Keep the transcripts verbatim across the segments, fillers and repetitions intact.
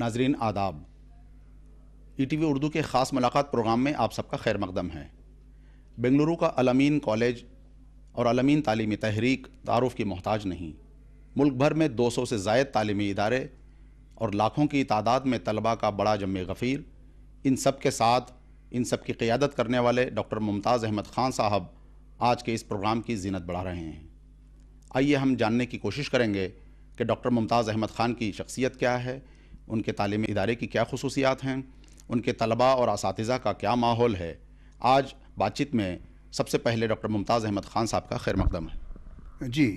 नाजरीन आदाब। E T V Urdu के ख़ास मुलाकात प्रोग्राम में आप सबका खैर मकदम है। बेंगलुरु का अल-अमीन कॉलेज और अल-अमीन तालीमी तहरीक तारुफ़ की मोहताज नहीं। मुल्क भर में दो सौ से ज़ायद तालीमी इदारे और लाखों की तादाद में तलबा का बड़ा जम गफ़ीर, इन सब के साथ इन सब की क़ियादत करने वाले डॉक्टर मुमताज़ अहमद ख़ान साहब आज के इस प्रोग्राम की ज़ीनत बढ़ा रहे हैं। आइए हम जानने की कोशिश करेंगे कि डॉक्टर मुमताज़ अहमद ख़ान की शख्सियत क्या है, उनके तालीमी इदारे की क्या खुसूसियात हैं, उनके तलबा और असातिज़ा का क्या माहौल है। आज बातचीत में सबसे पहले डॉक्टर मुमताज़ अहमद ख़ान साहब का खैर मकदम है। जी,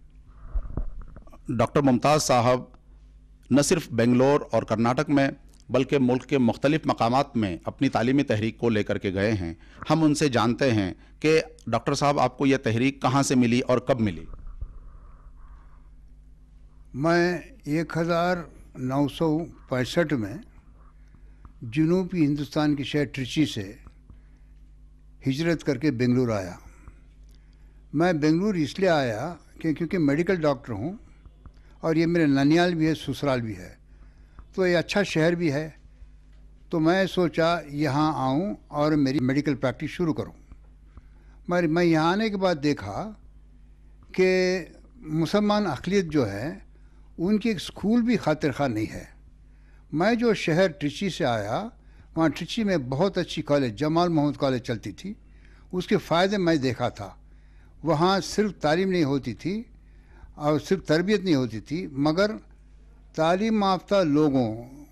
डॉक्टर मुमताज़ साहब न सिर्फ बेंगलोर और कर्नाटक में बल्कि मुल्क के मुख्तलिफ़ मकामात में अपनी तालीमी तहरीक को लेकर के गए हैं। हम उनसे जानते हैं कि डॉक्टर साहब आपको यह तहरीक कहाँ से मिली और कब मिली। मैं एक हज़ार नौ सौ पैंसठ में जनूबी हिंदुस्तान के शहर ट्रिची से हिजरत करके बेंगलुरु आया। मैं बेंगलुरु इसलिए आया कि क्योंकि मेडिकल डॉक्टर हूँ और ये मेरे ननियाल भी है, ससुराल भी है, तो ये अच्छा शहर भी है। तो मैं सोचा यहाँ आऊँ और मेरी मेडिकल प्रैक्टिस शुरू करूँ। मगर मैं यहाँ आने के बाद देखा कि मुसलमान अक़लियत जो है उनकी एक स्कूल भी खातिर खा नहीं है। मैं जो शहर ट्रिची से आया, वहाँ ट्रिची में बहुत अच्छी कॉलेज जमाल मोहम्मद कॉलेज चलती थी। उसके फ़ायदे मैं देखा था। वहाँ सिर्फ तालीम नहीं होती थी और सिर्फ तरबियत नहीं होती थी, मगर तालीम याफ्ता लोगों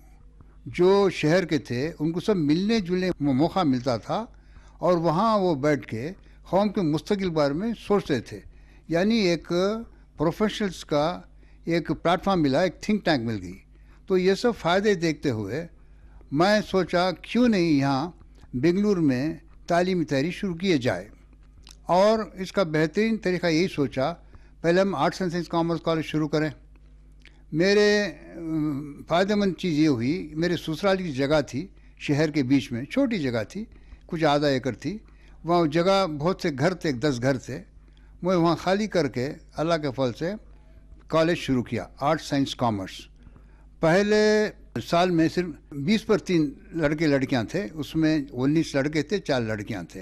जो शहर के थे उनको सब मिलने जुलने मौका मिलता था और वहाँ वो बैठ के कौम के मुस्तक़बिल बारे में सोचते थे। यानी एक प्रोफेशनल्स का एक प्लेटफॉर्म मिला, एक थिंक टैंक मिल गई। तो ये सब फ़ायदे देखते हुए मैं सोचा क्यों नहीं यहाँ बेंगलुरु में तालीमी तहरीक शुरू किए जाए। और इसका बेहतरीन तरीका यही सोचा, पहले हम arts and science commerce college शुरू करें। मेरे फ़ायदेमंद चीज़ ये हुई, मेरे ससुराल की जगह थी शहर के बीच में, छोटी जगह थी, कुछ आधा एकड़ थी। वहाँ जगह बहुत से घर थे, दस घर थे। मैं वहाँ खाली करके अल्लाह के फल से कॉलेज शुरू किया, आर्ट्स साइंस कॉमर्स। पहले साल में सिर्फ बीस पर तीन लड़के लड़कियां थे, उसमें उन्नीस लड़के थे, चार लड़कियां थे।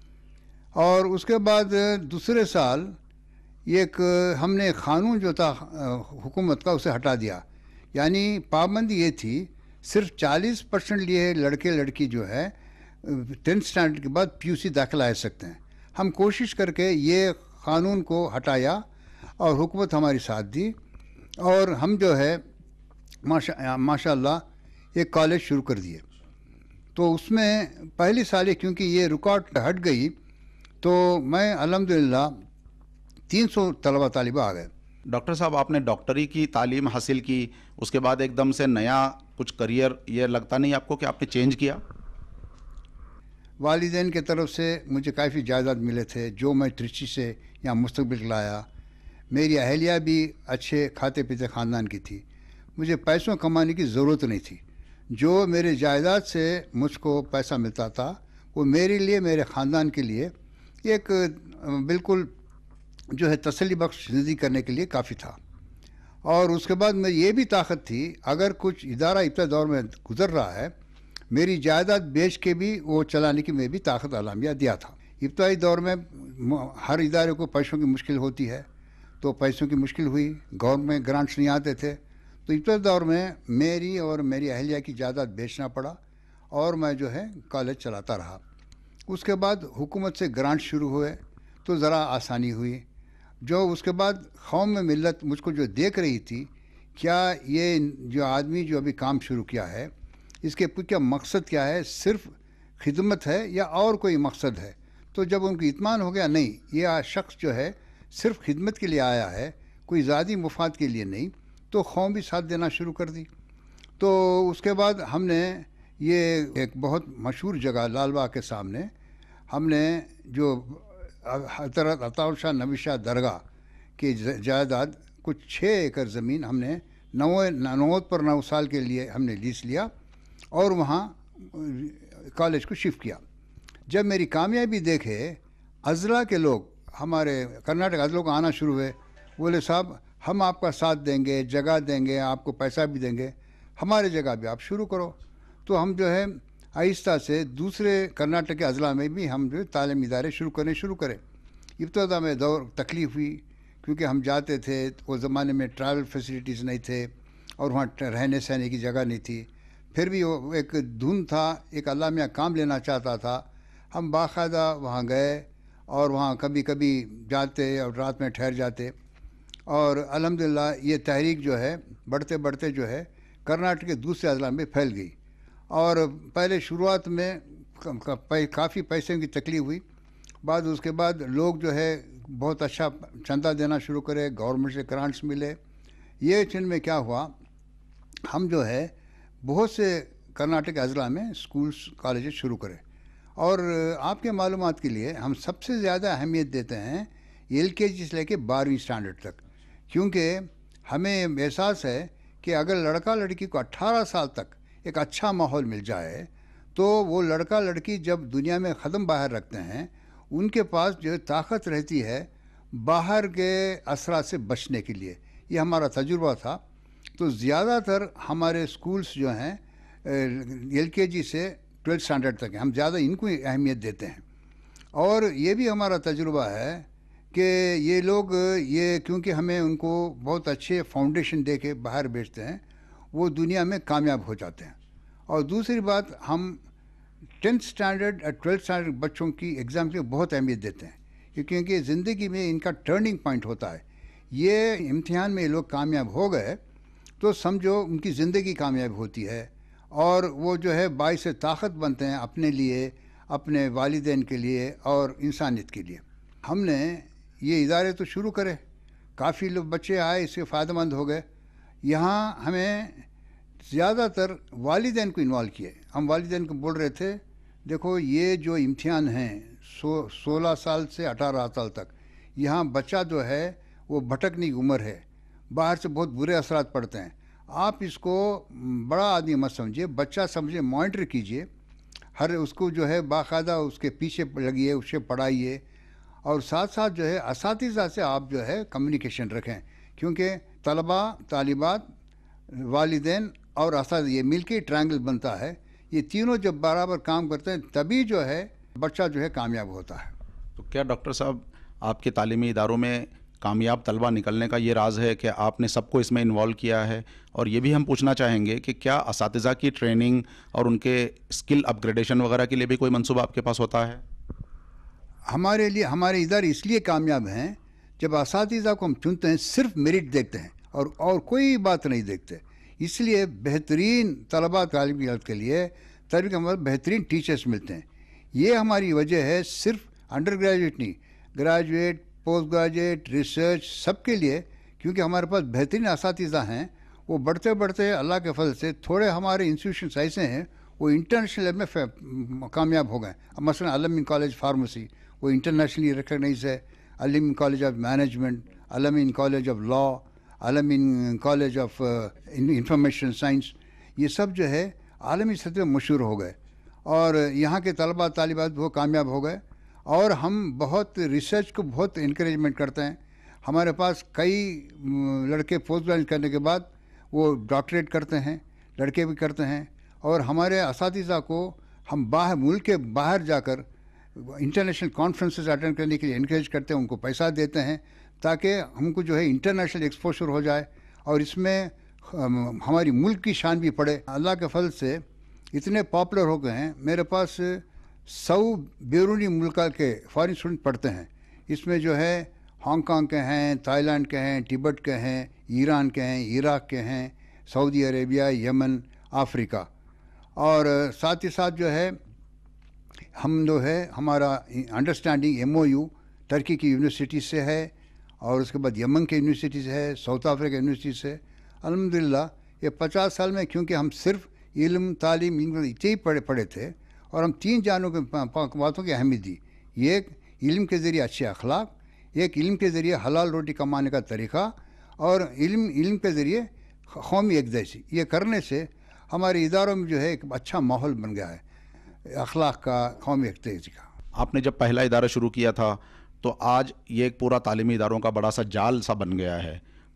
और उसके बाद दूसरे साल एक हमने क़ानून जो था हुकूमत का उसे हटा दिया। यानी पाबंदी ये थी सिर्फ चालीस परसेंट लिए लड़के लड़की जो है टेंथ स्टैंडर्ड के बाद पी यू सी दाखिला ले सकते हैं। हम कोशिश करके ये क़ानून को हटाया और हुकूमत हमारी साथ दी और हम जो है माशा माशाअल्लाह एक कॉलेज शुरू कर दिए। तो उसमें पहली साल क्योंकि ये रिकॉर्ड हट गई तो मैं अल्हम्दुलिल्लाह तीन सौ तलबा तालिबा आ गए। डॉक्टर साहब, आपने डॉक्टरी की तालीम हासिल की, उसके बाद एकदम से नया कुछ करियर, ये लगता नहीं आपको कि आपने चेंज किया? वालिदैन की तरफ से मुझे काफ़ी जायदाद मिले थे जो मैं ट्रिची से यहाँ मुस्तक़बिल लाया। मेरी अहलिया भी अच्छे खाते पीते ख़ानदान की थी। मुझे पैसों कमाने की ज़रूरत नहीं थी। जो मेरे जायदाद से मुझको पैसा मिलता था वो मेरे लिए, मेरे ख़ानदान के लिए एक बिल्कुल जो है तसल्ली बख्श ज़िंदगी करने के लिए काफ़ी था। और उसके बाद मेरी ये भी ताकत थी, अगर कुछ इदारा इब्तदाई दौर में गुज़र रहा है, मेरी जायदाद बेच के भी वो चलाने की मैं भी ताकत अलामिया दिया था। इब्तदाई दौर में हर इदारे को पैसों की मुश्किल होती है, तो पैसों की मुश्किल हुई, गवर्नमेंट में ग्रांट्स नहीं आते थे, तो इब्तदाई दौर में मेरी और मेरी अहलिया की जायदाद बेचना पड़ा और मैं जो है कॉलेज चलाता रहा। उसके बाद हुकूमत से ग्रांट शुरू हुए तो ज़रा आसानी हुई। जो उसके बाद कौम में मिल्लत मुझको जो देख रही थी, क्या ये जो आदमी जो अभी काम शुरू किया है इसके क्या मकसद क्या है, सिर्फ खिदमत है या और कोई मकसद है। तो जब उनको इत्मीनान हो गया नहीं, ये शख्स जो है सिर्फ खिदमत के लिए आया है, कोई ज़ाती मुफाद के लिए नहीं, तो कौम भी साथ देना शुरू कर दी। तो उसके बाद हमने ये एक बहुत मशहूर जगह लालबाग के सामने हमने जो हज़रत अताउल शाह नबी शाह दरगाह की जायदाद कुछ छः एकड़ ज़मीन हमने नौ नौत पर नौ साल के लिए हमने लीज़ लिया और वहाँ कॉलेज को शिफ्ट किया। जब मेरी कामयाबी देखे अज़ला के लोग, हमारे कर्नाटक अज़लों को आना शुरू हुए, बोले साहब हम आपका साथ देंगे, जगह देंगे, आपको पैसा भी देंगे। हमारे जगह भी आप शुरू करो। तो हम जो है आहिस्ता से दूसरे कर्नाटक के अजला में भी हम जो है तालीमी इदारे शुरू करने शुरू करें। इब्तदा में दौर तकलीफ़ हुई क्योंकि हम जाते थे, वो ज़माने में ट्रैवल फैसिलिटीज़ नहीं थे और वहाँ रहने सहने की जगह नहीं थी। फिर भी वो एक धुन था, एक अल्लाह मियाँ काम लेना चाहता था। हम बाकायदा वहाँ गए और वहाँ कभी कभी जाते और रात में ठहर जाते, और अल्हम्दुलिल्लाह ये तहरीक जो है बढ़ते बढ़ते जो है कर्नाटक के दूसरे अजला में फैल गई। और पहले शुरुआत में काफ़ी पैसे की तकलीफ हुई, बाद उसके बाद लोग जो है बहुत अच्छा चंदा देना शुरू करे, गवर्नमेंट से ग्रांट्स मिले। ये चीन में क्या हुआ, हम जो है बहुत से कर्नाटक अजला में स्कूल्स कॉलेजेस शुरू करें। और आपके मालूमात के लिए हम सबसे ज़्यादा अहमियत देते हैं एल के जी से लेके बारहवीं स्टैंडर्ड तक, क्योंकि हमें एहसास है कि अगर लड़का लड़की को अट्ठारह साल तक एक अच्छा माहौल मिल जाए तो वो लड़का लड़की जब दुनिया में ख़दम बाहर रखते हैं उनके पास जो ताकत रहती है बाहर के असरा से बचने के लिए। ये हमारा तजुर्बा था। तो ज़्यादातर हमारे स्कूल्स जो हैं एल के जी से ट्वेल्थ स्टैंडर्ड तक हैं, हम ज़्यादा इनको अहमियत देते हैं। और ये भी हमारा तजुर्बा है कि ये लोग ये क्योंकि हमें उनको बहुत अच्छे फाउंडेशन दे के बाहर भेजते हैं, वो दुनिया में कामयाब हो जाते हैं। और दूसरी बात, हम टेंथ स्टैंडर्ड और ट्वेल्थ स्टैंडर्ड बच्चों की एग्ज़ाम की बहुत अहमियत देते हैं, क्योंकि ज़िंदगी में इनका टर्निंग पॉइंट होता है। ये इम्तिहान में लोग कामयाब हो गए तो समझो उनकी ज़िंदगी कामयाब होती है, और वो जो है बाइस ताकत बनते हैं अपने लिए, अपने वालिदैन के लिए और इंसानियत के लिए। हमने ये इदारे तो शुरू करे, काफ़ी लोग बच्चे आए, इससे फ़ायदेमंद हो गए। यहाँ हमें ज़्यादातर वालिदैन को इन्वॉल्व किए। हम वालिदैन को बोल रहे थे, देखो ये जो इम्तिहान हैं सो सोलह साल से अठारह साल तक, यहाँ बच्चा जो है वो भटकने की उम्र है, बाहर से बहुत बुरे असरात पड़ते हैं। आप इसको बड़ा आदमी मत समझिए, बच्चा समझिए, मॉनिटर कीजिए, हर उसको जो है बाकायदा उसके पीछे लगिए, उसे पढ़ाइए, और साथ साथ जो है असातिज़ा से आप जो है कम्युनिकेशन रखें, क्योंकि तलबा, तालिबात, वालिदैन और असातिज़ा ये मिलके ट्रायंगल बनता है। ये तीनों जब बराबर काम करते हैं तभी जो है बच्चा जो है कामयाब होता है। तो क्या डॉक्टर साहब आपके तालीमी इदारों में कामयाब तलबा निकलने का ये राज है कि आपने सबको इसमें इन्वॉल्व किया है? और ये भी हम पूछना चाहेंगे कि क्या असातिज़ा की ट्रेनिंग और उनके स्किल अपग्रेडेशन वगैरह के लिए भी कोई मंसूबा आपके पास होता है? हमारे लिए, हमारे इधर इसलिए कामयाब हैं, जब असातिज़ा को हम चुनते हैं सिर्फ मेरिट देखते हैं और और कोई बात नहीं देखते। इसलिए बेहतरीन तलबा तालिब इल्म के लिए तरीके हमारे बेहतरीन टीचर्स मिलते हैं। ये हमारी वजह है, सिर्फ अंडर ग्रेजुएट नहीं, ग्रेजुएट, पोस्ट ग्रेजुएट, रिसर्च, सबके लिए, क्योंकि हमारे पास बेहतरीन असातिज़ा हैं। वो बढ़ते बढ़ते अल्लाह के फजल से थोड़े हमारे इंस्टीट्यूशंस ऐसे हैं वो इंटरनेशनल लेवल में कामयाब हो गए। अब मसलन अल-अमीन कॉलेज फार्मेसी, वो इंटरनेशनली रिकगनाइज है। Al-Ameen college of management, Al-Ameen college of law, Al-Ameen college of information science, ये सब जो है आलमी सतह पर मशहूर हो गए और यहाँ के तलबा तालिबात वो कामयाब हो गए। और हम बहुत रिसर्च को बहुत इनक्रेजमेंट करते हैं। हमारे पास कई लड़के पोस्ट ग्रेजुएट करने के बाद वो डॉक्टरेट करते हैं, लड़के भी करते हैं। और हमारे असातिज़ा को हम बाहर, मुल्क के बाहर जाकर इंटरनेशनल कॉन्फ्रेंसेस अटेंड करने के लिए इनक्रेज करते हैं, उनको पैसा देते हैं ताकि हमको जो है इंटरनेशनल एक्सपोजर हो जाए और इसमें हमारी मुल्क की शान भी पड़े। अल्लाह के फजल से इतने पॉपुलर हो गए हैं, मेरे पास सौ बैरूनी मुल्क के फॉरेन स्टूडेंट पढ़ते हैं। इसमें जो है हांगकांग के हैं, थाईलैंड के हैं, तिब्बत के हैं, ईरान के हैं, इराक़ के हैं, सऊदी अरेबिया, यमन, अफ्रीका। और साथ ही साथ जो है हम जो है हमारा understanding M O U Turkey की यूनिवर्सिटी से है और उसके बाद यमन के यूनिवर्सिटी से है, साउथ अफ्रीका यूनिवर्सिटी से। अल्हम्दुलिल्लाह ये पचास साल में, क्योंकि हम सिर्फ इल्म, तालीम, इतने ही पढ़े पढ़े थे और हम तीन जानों के बातों की अहमियत दी। एक इल्म के ज़रिए अच्छे अखलाक, एक इल्म के ज़रिए हलाल रोटी कमाने का तरीक़ा, और इल्म इल्म के ज़रिए कौमी यकजहती। ये करने से हमारे इदारों में जो है एक अच्छा माहौल बन गया है अखलाक का, कौमी यकजहती का। आपने जब पहला इदारा शुरू किया था तो आज ये एक पूरा तालीमी इदारों का बड़ा सा जाल सा बन गया है।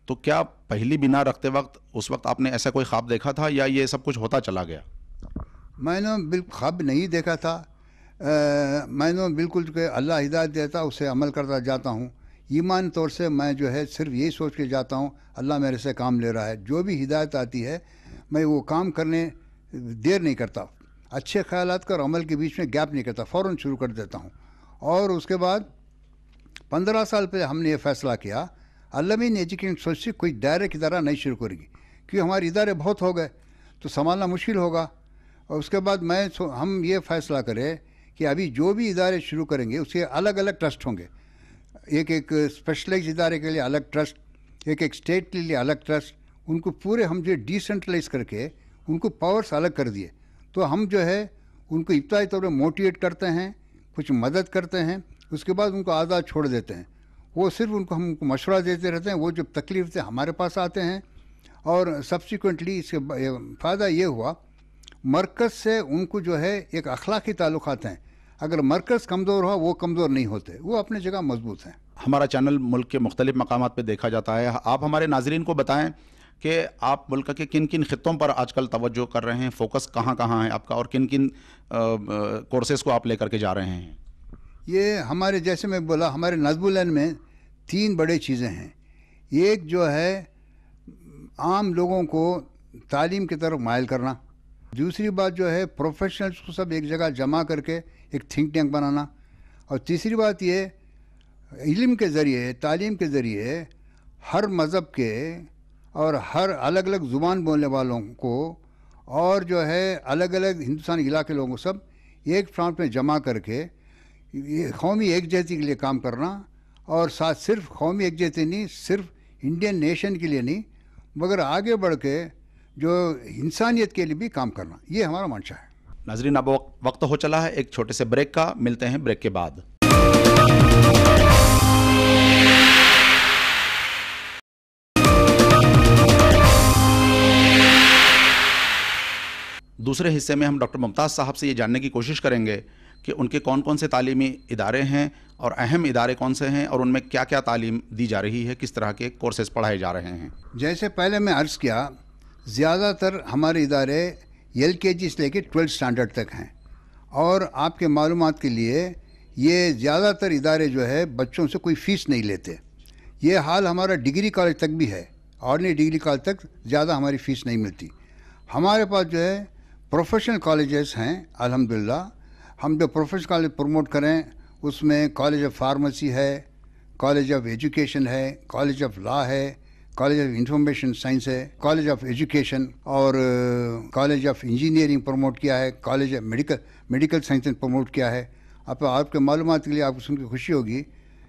तो क्या पहली बिना रखते वक्त उस वक्त आपने ऐसा कोई ख्वाब देखा था या ये सब कुछ होता चला गया? मैंने बिल्कुल ख्वाब नहीं देखा था। अ, मैंने बिल्कुल कि अल्लाह हिदायत देता उसे अमल करता जाता हूँ। ईमान तौर से मैं जो है सिर्फ यही सोच के जाता हूँ अल्लाह मेरे से काम ले रहा है। जो भी हिदायत आती है मैं वो काम करने देर नहीं करता। अच्छे ख्यालात का और अमल के बीच में गैप नहीं करता, फ़ौरन शुरू कर देता हूँ। और उसके बाद पंद्रह साल पहले हमने ये फ़ैसला किया अल-अमीन एजुकेशन सोसाइटी कोई डायरेक्ट इदारा नहीं शुरू करेगी, क्योंकि हमारे इदारे बहुत हो गए तो संभालना मुश्किल होगा। और उसके बाद मैं हम ये फ़ैसला करें कि अभी जो भी इदारे शुरू करेंगे उसके अलग अलग ट्रस्ट होंगे। एक एक स्पेशलाइज इदारे के लिए अलग ट्रस्ट, एक एक स्टेट के लिए अलग ट्रस्ट। उनको पूरे हम जो डिसेंट्रलाइज करके उनको पावर्स अलग कर दिए। तो हम जो है उनको इब्तदाई तौर पर मोटिवेट करते हैं, कुछ मदद करते हैं, उसके बाद उनको आज़ाद छोड़ देते हैं। वो सिर्फ उनको हम उनको मशवरा देते रहते हैं। वो जब तकलीफ से हमारे पास आते हैं और सब्सिक्वेंटली इसके फ़ायदा ये हुआ मरकज़ से उनको जो है एक अखलाकी ताल्लुक़ात हैं। अगर मरकज़ कमज़ोर हो वो कमज़ोर नहीं होते, वो अपनी जगह मजबूत हैं। हमारा चैनल मुल्क के मुख्तलिफ़ मकामात पे देखा जाता है। आप हमारे नाज़रीन को बताएं कि आप मुल्क के किन किन ख़ित्तों पर आजकल तवज्जो कर रहे हैं, फ़ोकस कहाँ कहाँ है आपका और किन किन कोर्सेज़ को आप लेकर के जा रहे हैं? ये हमारे जैसे मैं बोला हमारे नज़्मुल-ए-इन में तीन बड़े चीज़ें हैं। एक जो है आम लोगों को तालीम की तरफ मायल करना, दूसरी बात जो है प्रोफेशनल्स को सब एक जगह जमा करके एक थिंक टैंक बनाना, और तीसरी बात ये इल्म के ज़रिए तालीम के ज़रिए हर मज़हब के और हर अलग अलग ज़ुबान बोलने वालों को और जो है अलग अलग हिंदुस्तान इलाके लोगों को सब एक फ्रंट में जमा करके ये कौमी एकजहती के लिए काम करना। और साथ सिर्फ कौमी एकजहती नहीं, सिर्फ इंडियन नेशन के लिए नहीं, मगर आगे बढ़ के जो इंसानियत के लिए भी काम करना, ये हमारा मंशा है। नाज़रीन, अब वक्त हो चला है एक छोटे से ब्रेक का। मिलते हैं ब्रेक के बाद। दूसरे हिस्से में हम डॉक्टर मुमताज़ साहब से ये जानने की कोशिश करेंगे कि उनके कौन कौन से तालीमी इदारे हैं और अहम इदारे कौन से हैं और उनमें क्या क्या तालीम दी जा रही है, किस तरह के कोर्सेज़ पढ़ाए जा रहे हैं। जैसे पहले मैं अर्ज़ किया, ज़्यादातर हमारे इदारे एल के जी से लेकर ट्वेल्थ स्टैंडर्ड तक हैं। और आपके मालूमात के लिए ये ज़्यादातर इदारे जो है बच्चों से कोई फ़ीस नहीं लेते। ये हाल हमारा डिग्री कॉलेज तक भी है। ऑर्डिनरी डिग्री कॉलेज तक ज़्यादा हमारी फ़ीस नहीं मिलती। हमारे पास जो है प्रोफेशनल कॉलेजेस हैं अल्हम्दुलिल्लाह। हम जो प्रोफेशनल कॉलेज प्रमोट करें उसमें कॉलेज ऑफ फार्मेसी है, कॉलेज ऑफ एजुकेशन है, कॉलेज ऑफ लॉ है, कॉलेज ऑफ इंफॉर्मेशन साइंस है, कॉलेज ऑफ एजुकेशन और कॉलेज ऑफ इंजीनियरिंग प्रमोट किया है, college of medical medical science promote किया है। आप आपके मालूमात के लिए आपको सुन के खुशी होगी,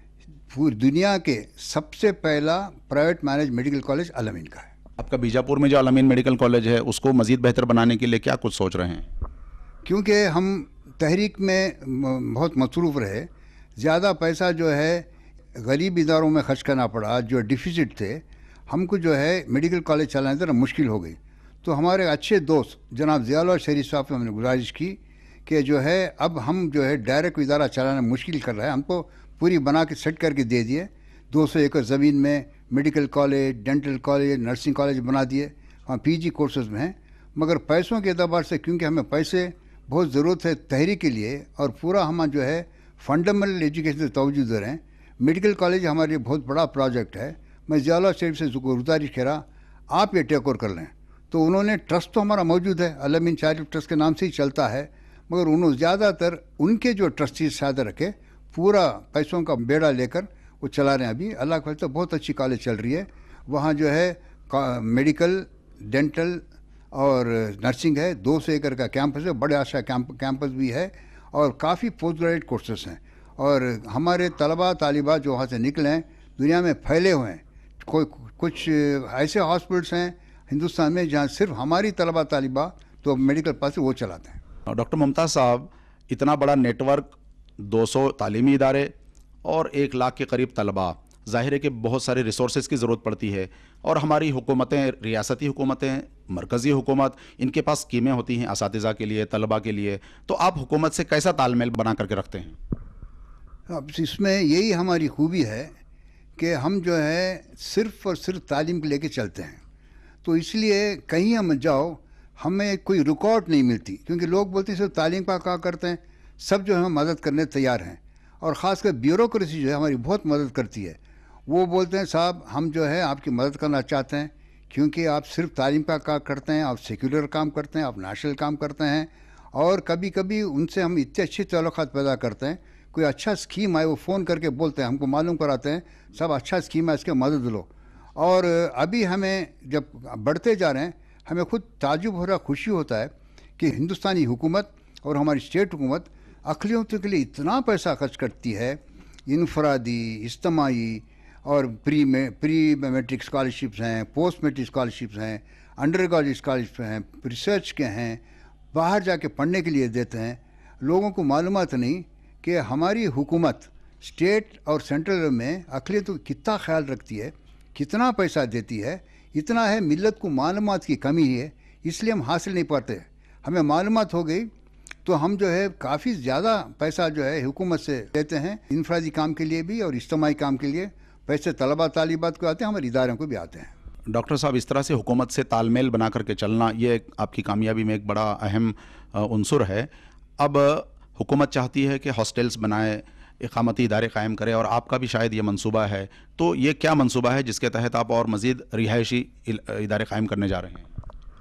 पूरी दुनिया के सबसे पहला private manage medical college Al-Ameen का है। आपका बीजापुर में जो अल-अमीन मेडिकल कॉलेज है उसको मज़ीद बेहतर बनाने के लिए क्या कुछ सोच रहे हैं? क्योंकि हम तहरीक में बहुत मसरूफ़ रहे, ज़्यादा पैसा जो है गरीब इदारों में खर्च करना पड़ा, जो डिफिसिट थे, हमको जो है मेडिकल कॉलेज चलाने जरा मुश्किल हो गई। तो हमारे अच्छे दोस्त जनाब ज़ियाउल शरीफ साहब से हमने गुजारिश की कि जो है अब हम जो है डायरेक्ट इदारा चलाना मुश्किल कर रहा है, हमको पूरी बना के सेट करके दे दिए। दो सौ एकड़ ज़मीन में medical college, dental college, nursing college बना दिए। हम पी जी कोर्सेज़ में हैं, मगर पैसों के एतबार से क्योंकि हमें पैसे बहुत ज़रूरत है तहरीक के लिए और पूरा हम जो है फंडामेंटल एजुकेशन से तवज्जो दे रहे हैं। मेडिकल कॉलेज हमारे लिए बहुत बड़ा प्रोजेक्ट है। मैं ज़ियाउल शरीफ से गुजारिश करा आप ये टेक ओवर कर लें। तो उन्होंने ट्रस्ट तो हमारा मौजूद है, अल-अमीन चैरिटेबल ट्रस्ट के नाम से ही चलता है, मगर उन्होंने ज़्यादातर उनके जो ट्रस्टीज शायद रखे पूरा पैसों का बेड़ा लेकर वो चला रहे हैं। अभी अल्लाह के तो बहुत अच्छी कॉलेज चल रही है। वहाँ जो है मेडिकल, डेंटल और नर्सिंग है। दो सौ एकड़ का कैंपस है, बड़े आशा कैंप कैंपस भी है और काफ़ी पोस्ट ग्रेजुएट कोर्सेस हैं। और हमारे तलबा तालिबात जो वहाँ से निकले हैं दुनिया में फैले हुए हैं। कोई कुछ ऐसे हॉस्पिटल्स हैं हिंदुस्तान में जहाँ सिर्फ हमारी तलबा तालिबा तो मेडिकल पास वो चलाते हैं। डॉक्टर मुमताज़ साहब, इतना बड़ा नेटवर्क, दो सौ तालीमी इदारे और एक लाख के करीब तलबा, ज़ाहिर है कि बहुत सारे रिसोर्सेज़ की ज़रूरत पड़ती है। और हमारी हुकूमतें, रियासती हुकूमतें, मरकज़ी हुकूमत, इनके पास स्कीमें होती हैं असातिज़ा के लिए, तलबा के लिए। तो आप हुकूमत से कैसा तालमेल बना करके रखते हैं? अब इसमें यही हमारी खूबी है कि हम जो है सिर्फ और सिर्फ तालीम को लेके चलते हैं, तो इसलिए कहीं हम जाओ हमें कोई रिकॉर्ड नहीं मिलती, क्योंकि लोग बोलते हैं सिर्फ तालीम का क्या करते हैं, सब जो है हम मदद करने तैयार हैं। और ख़ासकर ब्यूरोक्रेसी जो है हमारी बहुत मदद करती है। वो बोलते हैं साहब हम जो है आपकी मदद करना चाहते हैं, क्योंकि आप सिर्फ तालीम का काम करते हैं, आप सेक्युलर काम करते हैं, आप नेशनल काम करते हैं। और कभी कभी उनसे हम इतने अच्छे ताल्लुकात पैदा करते हैं, कोई अच्छा स्कीम आए वो फ़ोन करके बोलते हैं, हमको मालूम कराते हैं सब अच्छा स्कीम है, इसके मदद लो। और अभी हमें जब बढ़ते जा रहे हैं हमें खुद ताजुब हो रहा, खुशी होता है कि हिंदुस्तानी हुकूमत और हमारी स्टेट हुकूमत अक़लियतों के लिए इतना पैसा खर्च करती है, इनफरादी, इज्तमाही और प्री में प्री मैट्रिक स्कॉलरशिप्स हैं, पोस्ट मैट्रिक स्कॉलरशिप्स हैं, अंडर ग्रेजुएट स्कॉलरशिप हैं, रिसर्च के हैं, बाहर जाके पढ़ने के लिए देते हैं। लोगों को मालूमात नहीं कि हमारी हुकूमत स्टेट और सेंट्रल में अक़लियतों को कितना ख्याल रखती है, कितना पैसा देती है। इतना है मिल्लत को मालूमात की कमी है, इसलिए हम हासिल नहीं पाते। हमें मालूमात हो गई तो हम जो है काफ़ी ज़्यादा पैसा जो है हुकूमत से लेते हैं, इनफरादी काम के लिए भी और इज्तिमाई काम के लिए पैसे तलबा तालिबात को आते हैं, हमारे इदारों को भी आते हैं। डॉक्टर साहब, इस तरह से हुकूमत से तालमेल बना करके चलना ये एक आपकी कामयाबी में एक बड़ा अहम उनसुर है। अब हुकूमत चाहती है कि हॉस्टल्स बनाए, इक़ामती इदारे कायम करे, और आपका भी शायद ये मंसूबा है, तो ये क्या मंसूबा है जिसके तहत आप और मज़ीद रिहायशी इदारे कायम करने जा रहे हैं?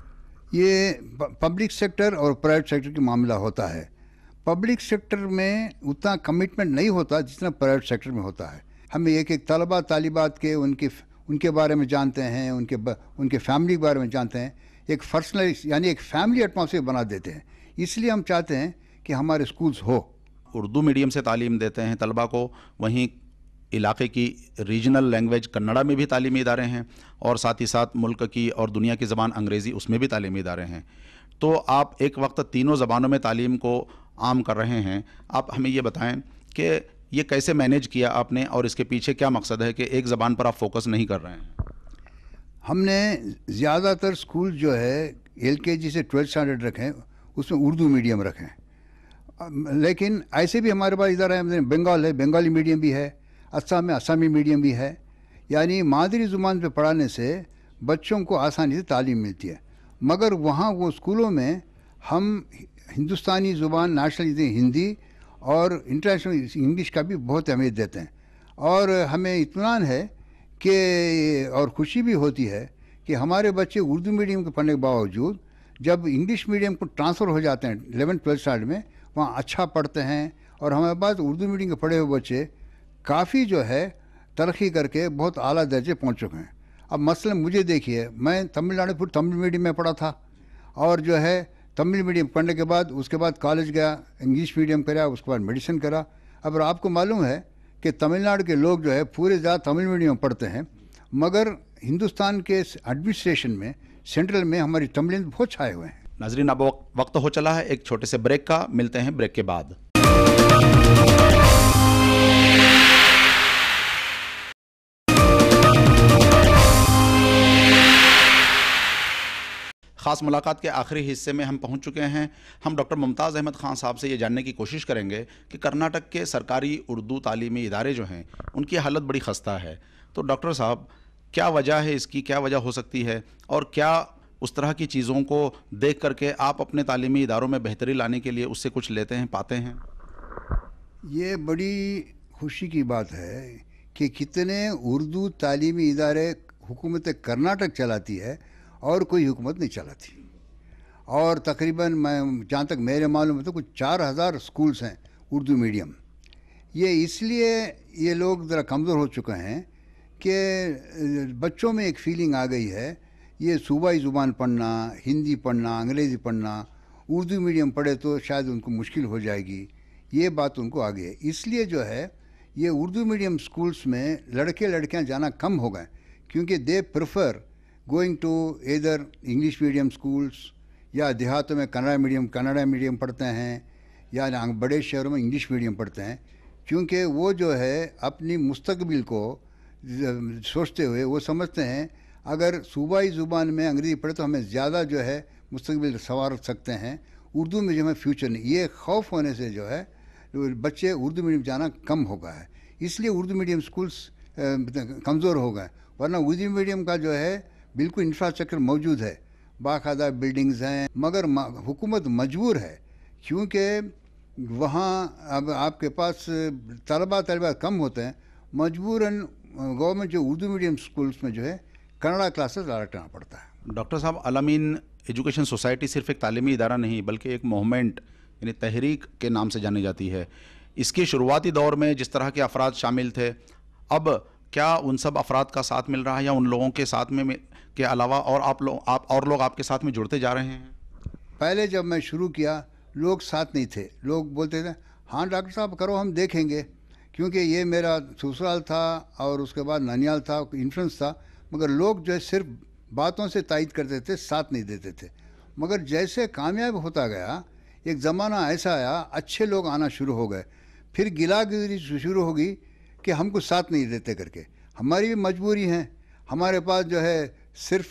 ये पब्लिक सेक्टर और प्राइवेट सेक्टर की मामला होता है। पब्लिक सेक्टर में उतना कमिटमेंट नहीं होता जितना प्राइवेट सेक्टर में होता है। हमें एक एक तलबा तालिबात के उनके उनके बारे में जानते हैं, उनके उनके फैमिली के बारे में जानते हैं, एक पर्सनल यानी एक फैमिली एटमॉस्फेयर बना देते हैं। इसलिए हम चाहते हैं कि हमारे स्कूल्स हो। उर्दू मीडियम से तालीम देते हैं तलबा को, वहीं इलाके की रीजनल लैंग्वेज कन्नड़ा में भी तालीमी इदारे हैं, और साथ ही साथ मुल्क की और दुनिया की ज़बान अंग्रेज़ी उसमें भी तालीमी इदारे हैं। तो आप एक वक्त तीनों ज़बानों में तालीम को आम कर रहे हैं। आप हमें ये बताएं कि ये कैसे मैनेज किया आपने, और इसके पीछे क्या मकसद है कि एक ज़बान पर आप फोकस नहीं कर रहे हैं? हमने ज़्यादातर स्कूल जो है एल के जी से ट्वेल्थ स्टैंडर्ड रखें, उसमें उर्दू मीडियम रखें। लेकिन ऐसे भी हमारे पास इधर है, बंगाल है, बंगाली मीडियम भी है, असम में असमी मीडियम भी है। यानी मादरी ज़ुबान पे पढ़ाने से बच्चों को आसानी से तालीम मिलती है। मगर वहाँ वो स्कूलों में हम हिंदुस्तानी ज़ुबान, नेशनल हिंदी और इंटरनेशनल इंग्लिश का भी बहुत अहमियत देते हैं। और हमें इत्मीनान है कि और खुशी भी होती है कि हमारे बच्चे उर्दू मीडियम के पढ़ने के बावजूद जब इंग्लिश मीडियम को ट्रांसफ़र हो जाते हैं इलेवन ट्वेल्थ स्टैंडर्ड में, वहाँ अच्छा पढ़ते हैं। और हमारे पास उर्दू मीडियम के पढ़े हुए बच्चे काफ़ी जो है तरक्की करके बहुत आला दर्जे पहुँच चुके हैं। अब मसलन मुझे देखिए, मैं तमिलनाडु फिर तमिल मीडियम में पढ़ा था, और जो है तमिल मीडियम पढ़ने के बाद उसके बाद कॉलेज गया, इंग्लिश मीडियम करा, उसके बाद मेडिसिन करा। अब आपको मालूम है कि तमिलनाडु के लोग जो है पूरे ज़्यादा तमिल मीडियम में पढ़ते हैं, मगर हिंदुस्तान के एडमिनिस्ट्रेशन में, सेंट्रल में हमारी तमिल बहुत छाए हुए हैं। नाजरीन, अब वक्त हो चला है एक छोटे से ब्रेक का। मिलते हैं ब्रेक के बाद। ख़ास मुलाकात के आखिरी हिस्से में हम पहुंच चुके हैं। हम डॉक्टर मुमताज़ अहमद ख़ान साहब से ये जानने की कोशिश करेंगे कि कर्नाटक के सरकारी उर्दू तालीमी इदारे जो हैं उनकी हालत बड़ी ख़स्ता है। तो डॉक्टर साहब, क्या वजह है इसकी, क्या वजह हो सकती है, और क्या उस तरह की चीज़ों को देख करके आप अपने तालीमी इदारों में बेहतरी लाने के लिए उससे कुछ लेते हैं, पाते हैं? ये बड़ी खुशी की बात है कि कितने उर्दू तालीमी इदारे हुकूमत कर्नाटक चलाती है और कोई हुकूमत नहीं चलाती। और तकरीबन मैं जहाँ तक मेरे मालूम है तो कुछ चार हज़ार स्कूल्स हैं उर्दू मीडियम। ये इसलिए ये लोग ज़रा कमज़ोर हो चुके हैं कि बच्चों में एक फ़ीलिंग आ गई है, ये सूबाई ज़ुबान पढ़ना, हिंदी पढ़ना, अंग्रेज़ी पढ़ना, उर्दू मीडियम पढ़े तो शायद उनको मुश्किल हो जाएगी, ये बात उनको आ गई है। इसलिए जो है ये उर्दू मीडियम स्कूल्स में लड़के लड़कियां जाना कम हो गए, क्योंकि दे प्रेफर गोइंग टू इधर इंग्लिश मीडियम स्कूल्स, या देहातों में कन्नड़ा मीडियम कन्नड़ा मीडियम पढ़ते हैं, या बड़े शहरों में इंग्लिश मीडियम पढ़ते हैं, क्योंकि वो जो है अपनी मुस्तकबिल को सोचते हुए वो समझते हैं अगर सूबाई ज़ुबान में अंग्रेज़ी पढ़े तो हमें ज़्यादा जो है मुस्तकबिल संवार सकते हैं, उर्दू में जो है फ्यूचर नहीं। ये खौफ होने से जो है बच्चे उर्दू मीडियम जाना कम हो गया है। इसलिए उर्दू मीडियम स्कूल्स कमज़ोर हो गए, वरना उर्दू मीडियम का जो है बिल्कुल इंफ्रास्ट्रक्चर मौजूद है, बाकायदा बिल्डिंग्स हैं, मगर हुकूमत मजबूर है क्योंकि वहाँ अब आपके पास तलबा तलबा कम होते हैं, मजबूरन गवर्नमेंट जो उर्दू मीडियम स्कूल्स में जो है कन्नड़ा क्लासेस रखना पड़ता है। डॉक्टर साहब, अल-अमीन एजुकेशन सोसाइटी सिर्फ एक तालीमी इदारा नहीं बल्कि एक मूवमेंट यानी तहरीक के नाम से जानी जाती है। इसके शुरुआती दौर में जिस तरह के अफराद शामिल थे, अब क्या उन सब अफराद का साथ मिल रहा है या उन लोगों के साथ में के अलावा और आप लोग आप और लोग आपके साथ में जुड़ते जा रहे हैं? पहले जब मैं शुरू किया लोग साथ नहीं थे, लोग बोलते थे हाँ डॉक्टर साहब करो हम देखेंगे, क्योंकि ये मेरा ससुराल था और उसके बाद ननियाल था, इन्फ्लुएंस था, मगर लोग जो है सिर्फ बातों से तायद करते थे, साथ नहीं देते थे। मगर जैसे कामयाब होता गया, एक ज़माना ऐसा आया अच्छे लोग आना शुरू हो गए, फिर गिलागिरी शुरू होगी कि हमको साथ नहीं देते करके। हमारी भी मजबूरी है, हमारे पास जो है सिर्फ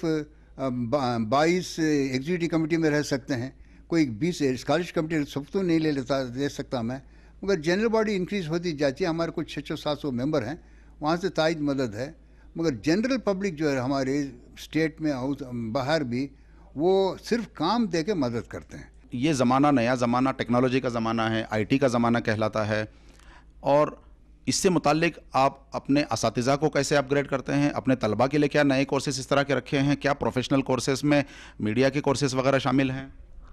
बाईस एग्जीक्यूटिव कमेटी में रह सकते हैं, कोई बीस स्कॉलरशिप कमेटी सब तो नहीं ले लेता दे सकता मैं, मगर जनरल बॉडी इंक्रीज़ होती जाती है, हमारे कुछ छः सौ सात सौ मेम्बर हैं, वहाँ से तायद मदद है, मगर जनरल पब्लिक जो है हमारे स्टेट में और बाहर भी वो सिर्फ काम दे के मदद करते हैं। ये ज़माना नया ज़माना टेक्नोलॉजी का ज़माना है, आईटी का ज़माना कहलाता है, और इससे मुताल्लिक आप अपने असातिज़ा को कैसे अपग्रेड करते हैं? अपने तलबा के लिए क्या नए कोर्सेज इस तरह के रखे हैं? क्या प्रोफेशनल कोर्सेज में मीडिया के कोर्सेज वगैरह शामिल हैं?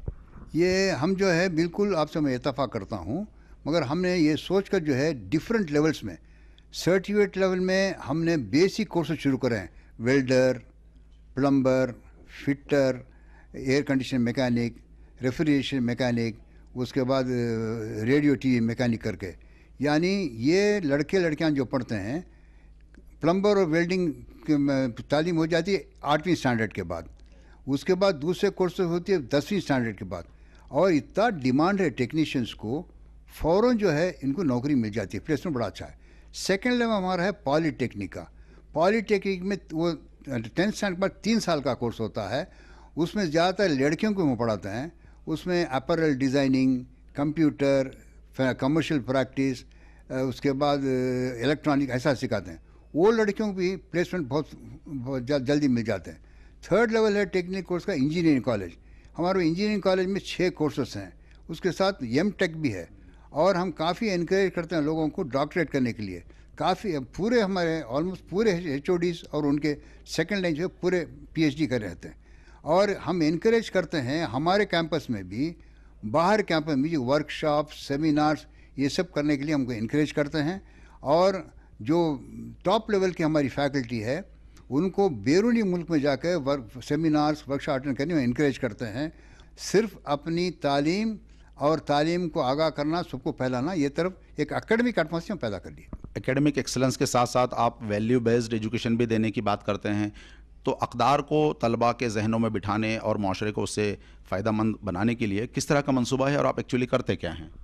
ये हम जो है बिल्कुल आपसे मैं इत्तफाक करता हूँ, मगर हमने ये सोच कर जो है डिफरेंट लेवल्स में, सर्टिफिकेट लेवल में हमने बेसिक कोर्सेज शुरू करे हैं, welder, plumber, fitter, air condition mechanic, refrigeration mechanic, उसके बाद रेडियो टीवी मैकेनिक करके, यानी ये लड़के लड़कियां जो पढ़ते हैं प्लम्बर और वेल्डिंग की तालीम हो जाती है आठवीं स्टैंडर्ड के बाद, उसके बाद दूसरे कोर्सेज होती है दसवीं स्टैंडर्ड के बाद, और इतना डिमांड है टेक्नीशियंस को, फ़ौरन जो है इनको नौकरी मिल जाती है, प्लेसमेंट बड़ा अच्छा है। सेकेंड लेवल हमारा है पॉलीटेक्निक का। पॉलीटेक्निक में वो टेंथ स्टैंडर्ड के बाद तीन साल का कोर्स होता है, उसमें ज़्यादातर लड़कियों को वो पढ़ाते हैं, उसमें apparel designing, computer, commercial practice, उसके बाद इलेक्ट्रॉनिक ऐसा सिखाते हैं। वो लड़कियों को भी प्लेसमेंट बहुत, बहुत जल्दी मिल जाते हैं। थर्ड लेवल है टेक्निकल कोर्स का इंजीनियरिंग कॉलेज। हमारे इंजीनियरिंग कॉलेज में छः कोर्सेस हैं, उसके साथ एम टेक भी है, और हम काफ़ी इनक्रेज करते हैं लोगों को डॉक्टरेट करने के लिए। काफ़ी पूरे हमारे ऑलमोस्ट पूरे एच ओ डीज़ और उनके सेकेंड लाइन जो है पूरे पी एच डी कर रहते हैं, और हम इनक्रेज करते हैं हमारे कैंपस में भी, बाहर कैंपस में जो वर्कशॉप, सेमिनार्स, ये सब करने के लिए हमको इनक्रेज करते हैं। और जो टॉप लेवल की हमारी फैकल्टी है उनको बैरूनी मुल्क में जाकर वर्क सेमिनार्स, वर्कशॉप अटेंड करने में इनक्रेज करते हैं। सिर्फ अपनी तालीम और तालीम को आगाह करना, सबको फैलाना, ये तरफ एक एकेडमिक एटमॉस्फेयर पैदा कर लिया। एकेडमिक एक्सेलेंस के साथ साथ आप वैल्यू बेस्ड एजुकेशन भी देने की बात करते हैं, तो अक़दार को तलबा के जहनों में बिठाने और माशरे को उससे फ़ायदेमंद बनाने के लिए किस तरह का मंसूबा है और आप एक्चुअली करते क्या हैं?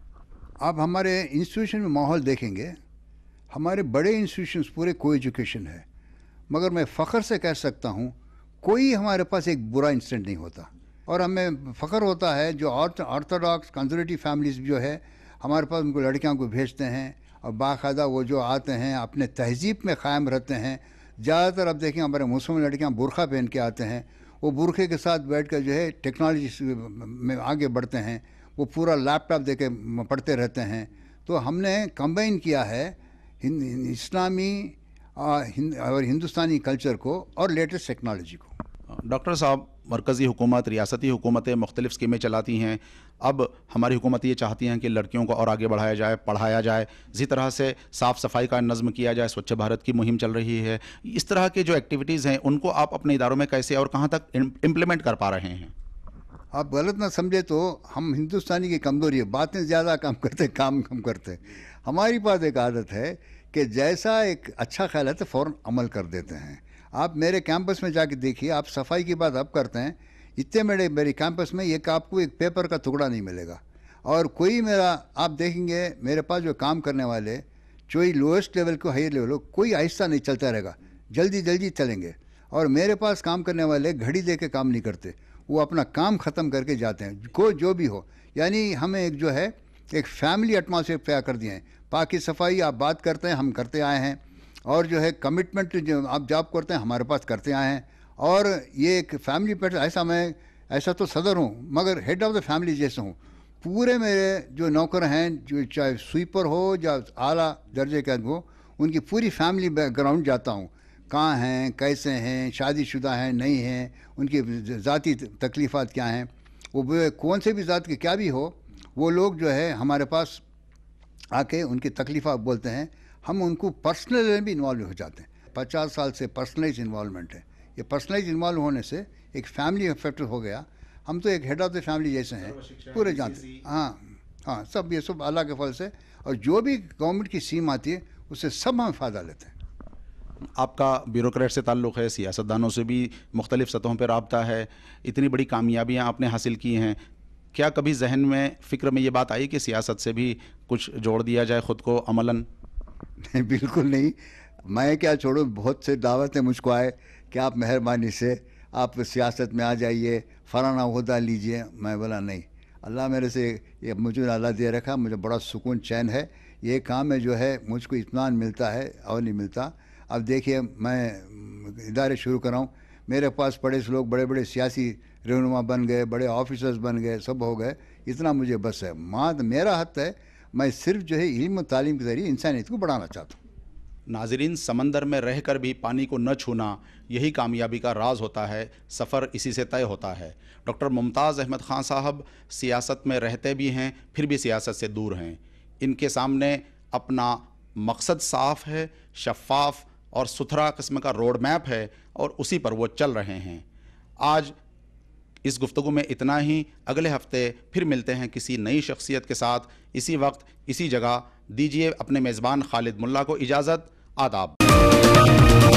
आप हमारे इंस्टीट्यूशन में माहौल देखेंगे, हमारे बड़े इंस्टीट्यूशंस पूरे को एजुकेशन है, मगर मैं फ़ख्र से कह सकता हूँ कोई हमारे पास एक बुरा इंसिडेंट नहीं होता। और हमें फ़ख्र होता है जो ऑर्थोडॉक्स कंजर्वेटिव फैमिलीज़ जो है हमारे पास, उनको लड़कियों को भेजते हैं और बाकायदा वो जो आते हैं अपने तहज़ीब में क़ायम रहते हैं। ज़्यादातर अब देखें हमारे मुसलमान लड़कियाँ बुरखा पहन के आते हैं, वो बुरखे के साथ बैठ कर जो है टेक्नोलॉजी में आगे बढ़ते हैं, वो पूरा लैपटॉप दे के पढ़ते रहते हैं। तो हमने कंबाइन किया है इस्लामी और हिंदुस्तानी कल्चर को और लेटेस्ट टेक्नोलॉजी को। डॉक्टर साहब, मरकज़ी हुकूमत, रियासती हुकूमतें मुख्तलिफ़ स्कीमें चलाती हैं। अब हमारी हुकूमत ये चाहती हैं कि लड़कियों को और आगे बढ़ाया जाए, पढ़ाया जाए, इसी तरह से साफ़ सफाई का नज़्म किया जाए, स्वच्छ भारत की मुहिम चल रही है। इस तरह के जो एक्टिविटीज़ हैं उनको आप अपने इदारों में कैसे और कहाँ तक इम्प्लीमेंट कर पा रहे हैं? आप गलत ना समझे तो हम हिंदुस्तानी की कमज़ोरी है, बातें ज़्यादा कम करते, काम कम करते। हमारी पास एक आदत है कि जैसा एक अच्छा ख्याल है तो फ़ौरन अमल कर देते हैं। आप मेरे कैंपस में जाके देखिए, आप सफाई की बात अब करते हैं, इतने मेरे मेरे कैंपस में एक आपको एक पेपर का टुकड़ा नहीं मिलेगा। और कोई मेरा आप देखेंगे मेरे पास जो काम करने वाले, कोई लोएस्ट लेवल को हायर लेवल हो, कोई आहिस्ता नहीं चलता रहेगा, जल्दी जल्दी चलेंगे। और मेरे पास काम करने वाले घड़ी दे के काम नहीं करते, वो अपना काम ख़त्म करके जाते हैं, कोई जो भी हो। यानी हमें एक जो है एक फैमिली एटमॉस्फेयर तैयार कर दिए हैं। बाकी सफाई आप बात करते हैं, हम करते आए हैं। और जो है कमिटमेंट, जो आप जॉब करते हैं हमारे पास करते आए हैं, और ये एक फैमिली पैटर्न, ऐसा मैं ऐसा तो सदर हूँ मगर हेड ऑफ द फैमिली जैसे हूँ। पूरे मेरे जो नौकर हैं, जो चाहे स्वीपर हो या आला दर्जे का हो, उनकी पूरी फैमिली बैकग्राउंड जाता हूँ, कहाँ हैं, कैसे हैं, शादीशुदा हैं नहीं हैं, उनकी ज़ाती तकलीफ़ात क्या हैं, वो कौन से भी ज़ात के क्या भी हो, वो लोग जो है हमारे पास आके उनकी तकलीफ़ात बोलते हैं। हम उनको पर्सनल में भी इन्वॉल्व हो जाते हैं। पचास साल से पर्सनलाइज इन्वॉल्वमेंट है। ये पर्सनलाइज इन्वॉल्व होने से एक फैमिली फैक्टर हो गया। हम तो एक हेड ऑफ द फैमिली जैसे हैं, पूरे जानते हैं। हाँ हाँ, सब ये सब अल्लाह के फल से, और जो भी गवर्नमेंट की स्कीम आती है उससे सब हम फ़ायदा लेते हैं। आपका ब्यूरोक्रेट से ताल्लुक़ है, सियासतदानों से भी मुख्तलिफ़ सतहों पर रब्ता है, इतनी बड़ी कामयाबियाँ आपने हासिल की हैं, क्या कभी जहन में फ़िक्र में ये बात आई कि सियासत से भी कुछ जोड़ दिया जाए ख़ुद को अमलन? नहीं, बिल्कुल नहीं। मैं क्या छोड़ूं, बहुत से दावतें मुझको आए कि आप मेहरबानी से आप सियासत में आ जाइए, फलाना ओहदा लीजिए। मैं बोला नहीं, अल्लाह मेरे से ये मुझे अल्लाह दे रखा, मुझे बड़ा सुकून चैन है। ये काम में जो है मुझको इत्मीनान मिलता है और नहीं मिलता। अब देखिए, मैं इदारे शुरू कर रहा हूँ, मेरे पास पड़े से लोग बड़े बड़े सियासी रहनुमा बन गए, बड़े ऑफिसर्स बन गए, सब हो गए, इतना मुझे बस है। माँ मेरा हक़ है, मैं सिर्फ जो है इल्म और तालीम के ज़रिए इंसानियत को बढ़ाना चाहता हूँ। नाज़रीन, समंदर में रहकर भी पानी को न छूना, यही कामयाबी का राज होता है। सफ़र इसी से तय होता है। डॉक्टर मुमताज़ अहमद ख़ान साहब सियासत में रहते भी हैं, फिर भी सियासत से दूर हैं। इनके सामने अपना मकसद साफ़ है, शफ़ाफ़ और सुथरा किस्म का रोड मैप है, और उसी पर वो चल रहे हैं। आज इस गुफ्तगू में इतना ही। अगले हफ्ते फिर मिलते हैं किसी नई शख्सियत के साथ, इसी वक्त इसी जगह। दीजिए अपने मेज़बान खालिद मुल्ला को इजाज़त। आदाब।